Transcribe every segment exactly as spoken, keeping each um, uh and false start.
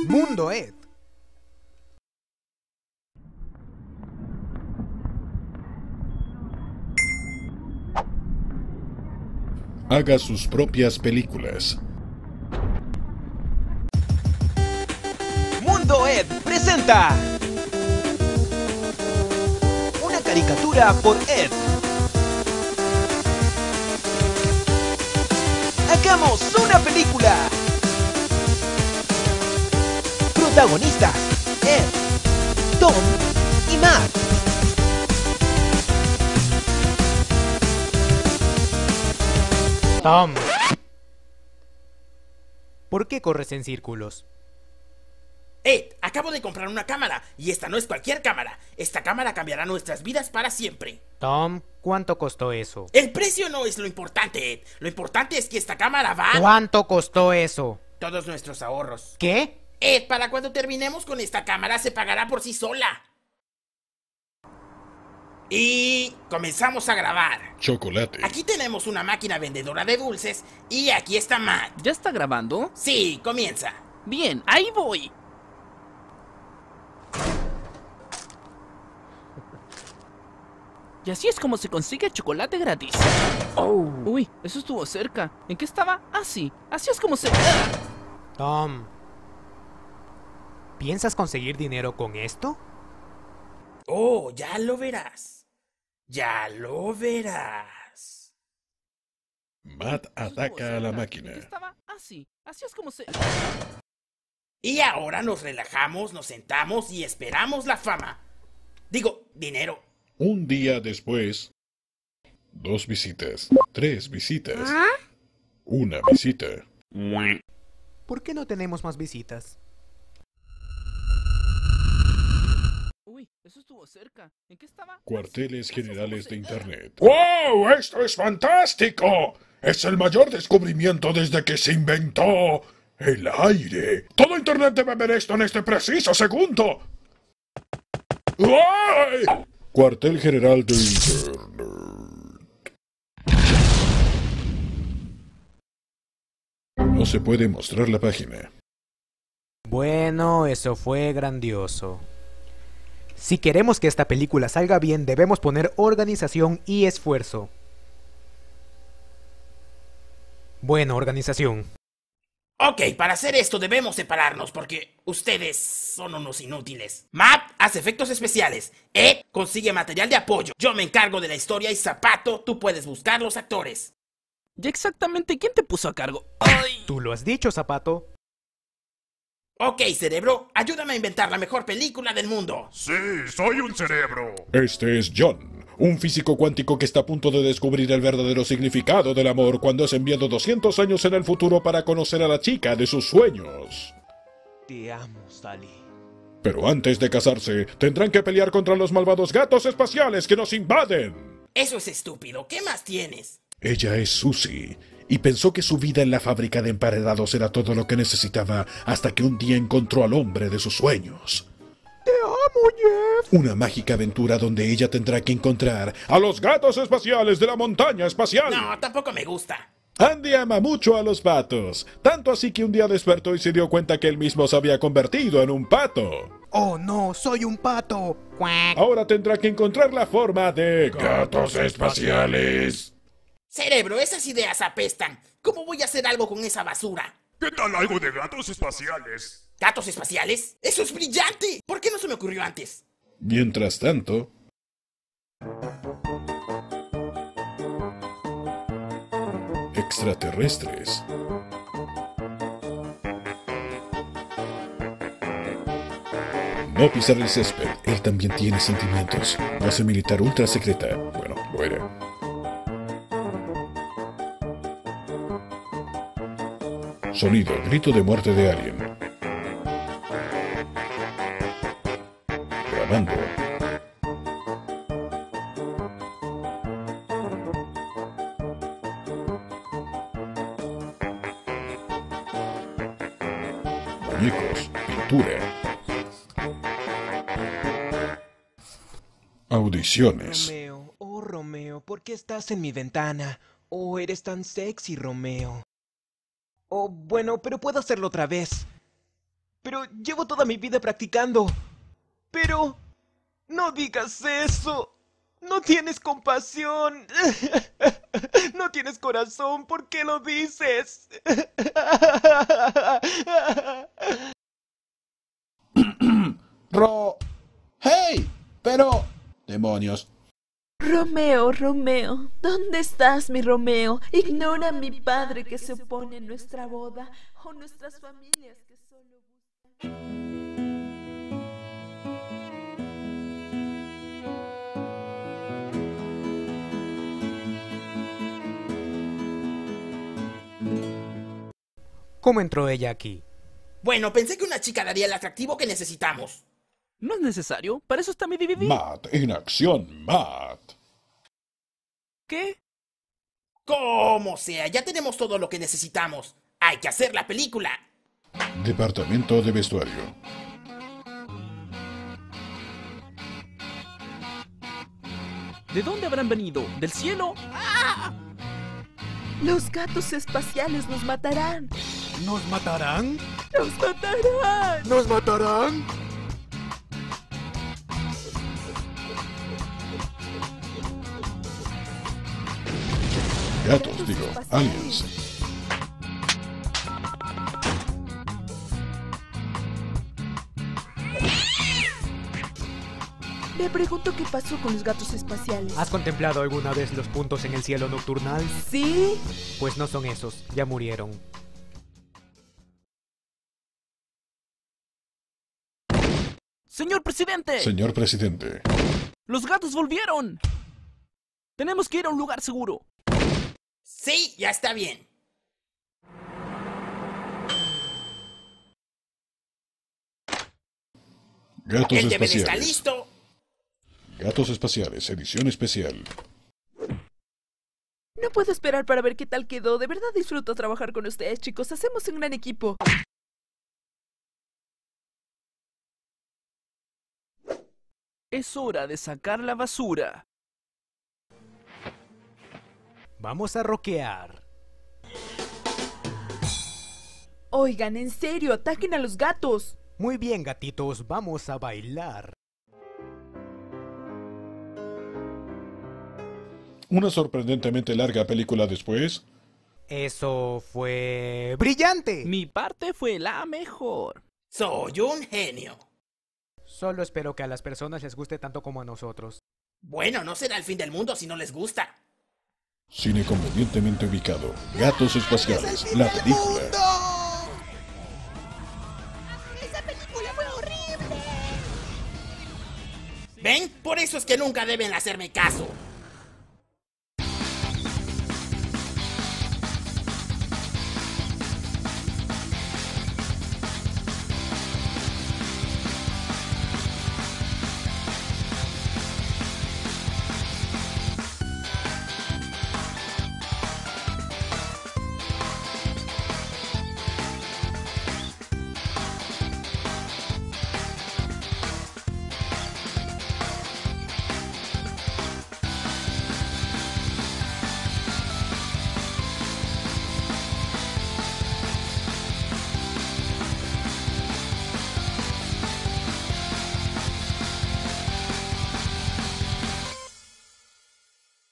Mundo Ed. Haga sus propias películas. Mundo Ed presenta una caricatura por Ed. ¡Hagamos una película! Protagonistas: Ed, Tom y Matt. Tom. ¿Por qué corres en círculos? Ed, acabo de comprar una cámara, y esta no es cualquier cámara. Esta cámara cambiará nuestras vidas para siempre. Tom, ¿cuánto costó eso? El precio no es lo importante, Ed. Lo importante es que esta cámara va... ¿Cuánto costó eso? Todos nuestros ahorros. ¿Qué? Ed, para cuando terminemos con esta cámara se pagará por sí sola. Y comenzamos a grabar. Chocolate. Aquí tenemos una máquina vendedora de dulces y aquí está Matt. ¿Ya está grabando? Sí, comienza. Bien, ahí voy. Y así es como se consigue chocolate gratis. Oh. Uy, eso estuvo cerca. ¿En qué estaba? Ah, sí. Así es como se... ¡Ah! Tom, ¿piensas conseguir dinero con esto? Oh, ya lo verás. Ya lo verás. Matt Eso estuvo ataca a la cerca. máquina. ¿En qué estaba? Ah, sí. Así es como se... Y ahora nos relajamos, nos sentamos y esperamos la fama. Digo, dinero. Un día después, dos visitas, tres visitas, una visita. ¿Por qué no tenemos más visitas? Uy, eso estuvo cerca. ¿En qué estaba? Cuarteles Ah, sí. Así es como generales se- de ¡Ah! Internet. ¡Wow! ¡Esto es fantástico! Es el mayor descubrimiento desde que se inventó el aire. Todo Internet debe ver esto en este preciso segundo. ¡Ay! Cuartel general de Internet. No se puede mostrar la página. Bueno, eso fue grandioso. Si queremos que esta película salga bien, debemos poner organización y esfuerzo. Bueno, organización. Ok, para hacer esto debemos separarnos porque ustedes son unos inútiles. Matt hace efectos especiales. Ed consigue material de apoyo. Yo me encargo de la historia y Zapato, tú puedes buscar los actores. ¿Ya exactamente quién te puso a cargo? ¡Ay! Tú lo has dicho, Zapato. Ok, cerebro, ayúdame a inventar la mejor película del mundo. Sí, soy un cerebro. Este es John, un físico cuántico que está a punto de descubrir el verdadero significado del amor cuando es enviado doscientos años en el futuro para conocer a la chica de sus sueños. Te amo, Sally. Pero antes de casarse, tendrán que pelear contra los malvados gatos espaciales que nos invaden. Eso es estúpido. ¿Qué más tienes? Ella es Susie, y pensó que su vida en la fábrica de emparedados era todo lo que necesitaba hasta que un día encontró al hombre de sus sueños. Te amo, Jeff. Una mágica aventura donde ella tendrá que encontrar a los gatos espaciales de la montaña espacial. No, tampoco me gusta. Andy ama mucho a los patos, tanto así que un día despertó y se dio cuenta que él mismo se había convertido en un pato. Oh no, soy un pato. Cuac. Ahora tendrá que encontrar la forma de gatos espaciales. Cerebro, esas ideas apestan. ¿Cómo voy a hacer algo con esa basura? ¿Qué tal algo de gatos espaciales? ¿Gatos espaciales? ¡Eso es brillante! ¿Por qué no se me ocurrió antes? Mientras tanto, extraterrestres. No pisar el césped, él también tiene sentimientos. Base militar ultra secreta. Bueno, lo era. Sonido, grito de muerte de alien. Grabando. Muñecos, pintura. Audiciones. Romeo, oh Romeo, ¿por qué estás en mi ventana? Oh, eres tan sexy, Romeo. Oh, bueno, pero puedo hacerlo otra vez. Pero llevo toda mi vida practicando. Pero... no digas eso. No tienes compasión. No tienes corazón. ¿Por qué lo dices? Ro... ¡Hey! Pero... ¡Demonios! Romeo, Romeo, ¿dónde estás, mi Romeo? Ignora a mi padre que se opone a nuestra boda o nuestras familias que solo buscan... ¿Cómo entró ella aquí? Bueno, pensé que una chica daría el atractivo que necesitamos. No es necesario, para eso está mi D V D. Matt, en acción, Matt. ¿Qué? Como sea, ya tenemos todo lo que necesitamos. Hay que hacer la película. Departamento de vestuario. ¿De dónde habrán venido? ¿Del cielo? Los gatos espaciales nos matarán. ¿Nos matarán? ¡Nos matarán! ¿Nos matarán? Gatos, digo, aliens. Me pregunto qué pasó con los gatos espaciales. ¿Has contemplado alguna vez los puntos en el cielo nocturnal? ¿Sí? Pues no son esos, ya murieron. ¡Señor presidente! Señor presidente. ¡Los gatos volvieron! Tenemos que ir a un lugar seguro. Sí, ya está bien. Gatos El deber está espaciales. listo. Gatos espaciales, edición especial. No puedo esperar para ver qué tal quedó. De verdad disfruto trabajar con ustedes, chicos. Hacemos un gran equipo. Es hora de sacar la basura. Vamos a rockear. Oigan, en serio, ataquen a los gatos. Muy bien, gatitos, vamos a bailar. Una sorprendentemente larga película después. Eso fue... ¡brillante! Mi parte fue la mejor. Soy un genio. Solo espero que a las personas les guste tanto como a nosotros. Bueno, no será el fin del mundo si no les gusta. Cine convenientemente ubicado. Gatos espaciales, la película. ¡Esa película fue horrible! ¿Ven? Por eso es que nunca deben hacerme caso.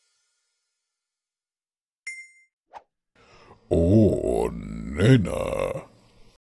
Oh, nena.